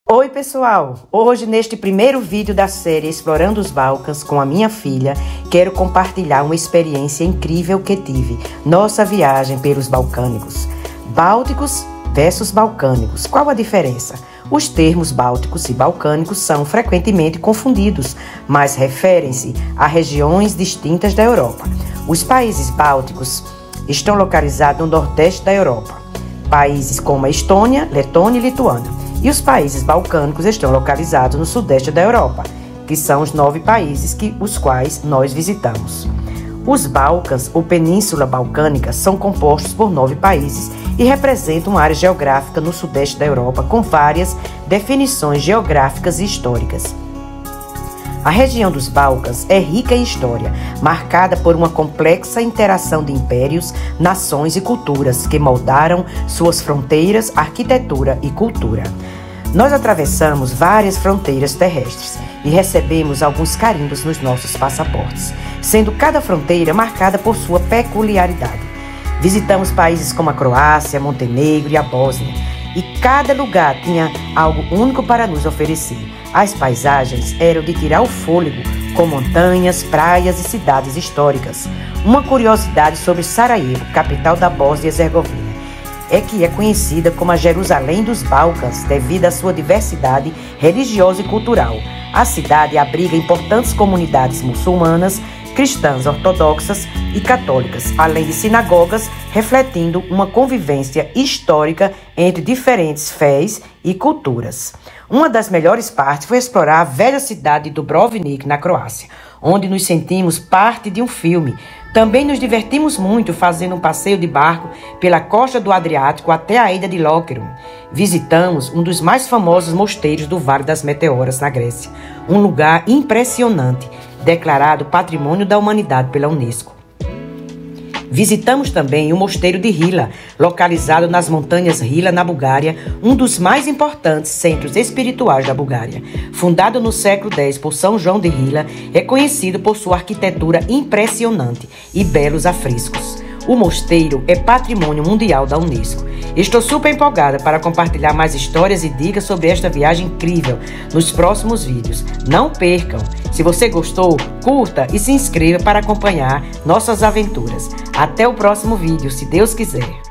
Oi pessoal, hoje neste primeiro vídeo da série Explorando os Balcãs com a minha filha, quero compartilhar uma experiência incrível que tive, nossa viagem pelos balcânicos. Bálticos versus balcânicos, qual a diferença? Os termos bálticos e balcânicos são frequentemente confundidos, mas referem-se a regiões distintas da Europa. Os países bálticos estão localizados no nordeste da Europa, países como a Estônia, Letônia e Lituânia. E os países balcânicos estão localizados no sudeste da Europa, que são os 9 países os quais nós visitamos. Os Balcãs, ou Península Balcânica, são compostos por 9 países e representam uma área geográfica no sudeste da Europa com várias definições geográficas e históricas. A região dos Balcãs é rica em história, marcada por uma complexa interação de impérios, nações e culturas que moldaram suas fronteiras, arquitetura e cultura. Nós atravessamos várias fronteiras terrestres e recebemos alguns carimbos nos nossos passaportes, sendo cada fronteira marcada por sua peculiaridade. Visitamos países como a Croácia, Montenegro e a Bósnia, e cada lugar tinha algo único para nos oferecer. As paisagens eram de tirar o fôlego, com montanhas, praias e cidades históricas. Uma curiosidade sobre Sarajevo, capital da Bósnia e Herzegovina, é que é conhecida como a Jerusalém dos Balcãs devido à sua diversidade religiosa e cultural. A cidade abriga importantes comunidades muçulmanas, cristãs ortodoxas e católicas, além de sinagogas, refletindo uma convivência histórica entre diferentes fés e culturas. Uma das melhores partes foi explorar a velha cidade de Dubrovnik, na Croácia, onde nos sentimos parte de um filme. Também nos divertimos muito fazendo um passeio de barco pela costa do Adriático até a ilha de Lokerum. Visitamos um dos mais famosos mosteiros do Vale das Meteoras, na Grécia, um lugar impressionante, declarado Patrimônio da Humanidade pela Unesco. Visitamos também o Mosteiro de Hila, localizado nas montanhas Hila, na Bulgária, um dos mais importantes centros espirituais da Bulgária. Fundado no século X por São João de Hila, é conhecido por sua arquitetura impressionante e belos afrescos. O mosteiro é Patrimônio Mundial da Unesco. Estou super empolgada para compartilhar mais histórias e dicas sobre esta viagem incrível nos próximos vídeos. Não percam! Se você gostou, curta e se inscreva para acompanhar nossas aventuras. Até o próximo vídeo, se Deus quiser.